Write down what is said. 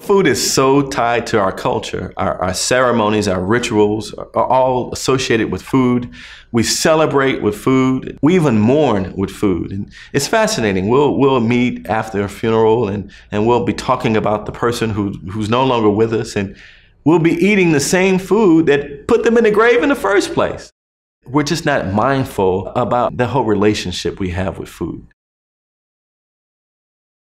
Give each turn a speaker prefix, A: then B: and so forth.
A: Food is so tied to our culture. Our ceremonies, our rituals are all associated with food. We celebrate with food. We even mourn with food. And it's fascinating. We'll meet after a funeral and we'll be talking about the person who's no longer with us, and we'll be eating the same food that put them in the grave in the first place. We're just not mindful about the whole relationship we have with food.